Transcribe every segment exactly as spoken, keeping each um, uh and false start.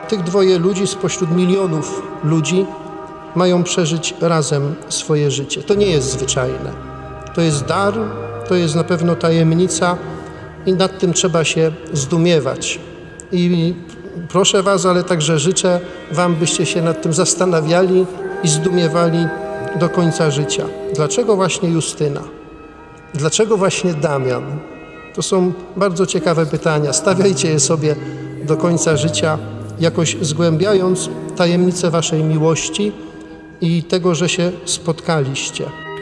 tych dwoje ludzi spośród milionów ludzi mają przeżyć razem swoje życie. To nie jest zwyczajne. To jest dar, to jest na pewno tajemnica i nad tym trzeba się zdumiewać. I proszę was, ale także życzę wam, byście się nad tym zastanawiali i zdumiewali do końca życia. Dlaczego właśnie Justyna? Dlaczego właśnie Damian? To są bardzo ciekawe pytania. Stawiajcie je sobie do końca życia, jakoś zgłębiając tajemnicę waszej miłości i tego, że się spotkaliście.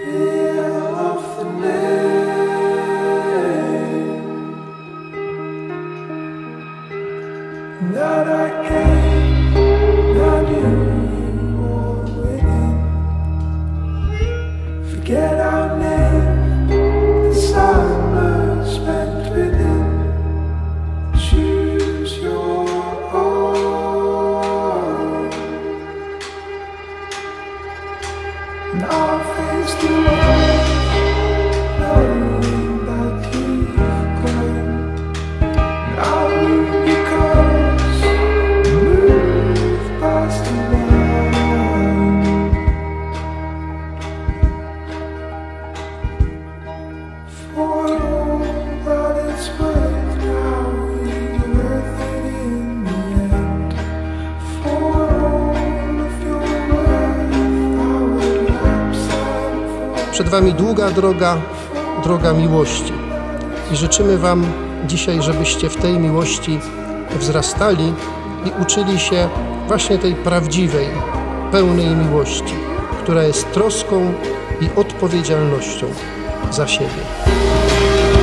Przed wami długa droga, droga miłości. I życzymy wam dzisiaj, żebyście w tej miłości wzrastali i uczyli się właśnie tej prawdziwej, pełnej miłości, która jest troską i odpowiedzialnością za siebie.